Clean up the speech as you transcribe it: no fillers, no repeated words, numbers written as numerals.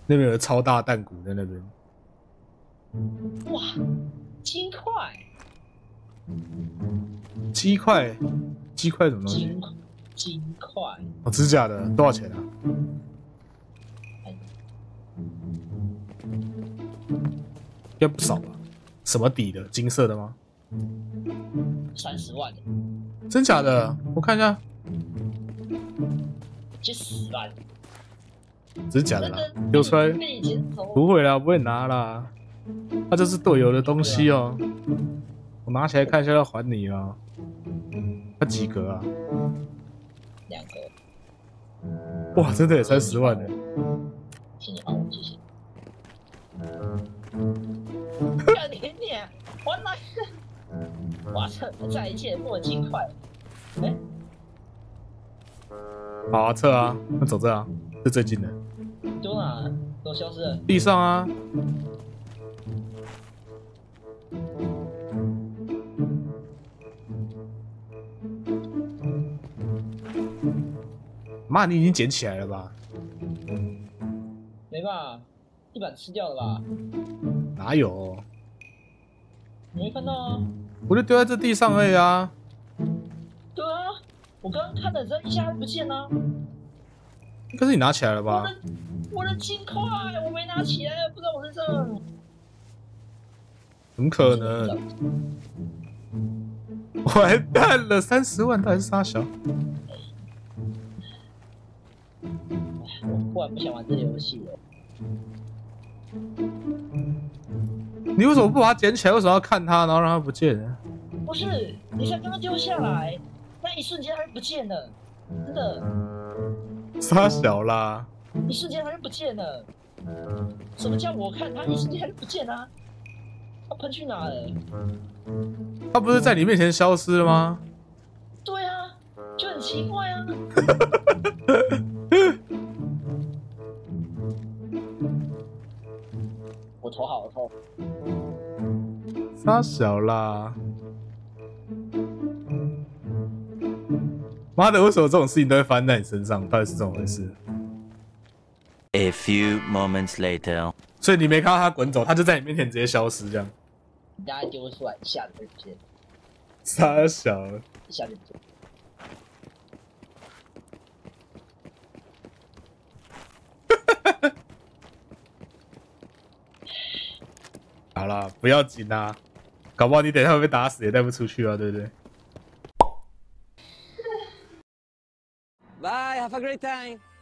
那边有个超大弹鼓在那边。 哇，金块， 鸡块，鸡块什么东西？ 金块， 哦，真假的？多少钱啊？应该不少吧？什么底的？金色的吗 30万的， 真假的？我看一下， 就10万。 真假的啦？丢出来？不会啦，不会拿啦。那这是队友的东西哦。我拿起来看一下，要还你啊。那几格啊 ？2个。 哇，真的也30万呢。 请你帮我谢谢。干你娘！我哪是？哇塞，再一届墨金块。哎， 好啊，撤啊，那走这啊，是最近的。 丢哪？都消失了。 地上啊。妈，你已经捡起来了吧？ 没吧？地板吃掉了吧？ 哪有？ 你没看到啊？ 我就丢在这地上而已啊。 对啊，我刚刚看的人一下不见了。 可是你拿起来了吧？ 我的金块，我没拿起来，不知道我在这。 怎么可能？完蛋了，30万到底是啥小？ 我忽然不想玩这个游戏了。 你为什么不把它捡起来？为什么要看它，然后让它不见呢？ 不是，你才刚刚丢下来，那一瞬间它就不见了，真的。 傻小啦！ 一瞬间它就不见了。什么叫我看它一瞬间它就不见了？它喷去哪了？ 它不是在你面前消失了吗？ 对啊，就很奇怪啊。我头好痛。 傻小啦！妈的，为什么这种事情都会发生在你身上？到底是怎么回事 ？A few moments later， 所以你没看到他滚走，他就在你面前直接消失，这样。 你大概丢出来，一下子就不见了。 傻小了， 一下就不见了。 好啦，不要紧啦，搞不好你等一下会被打死，也带不出去啊，对不对？ Bye, have a great time.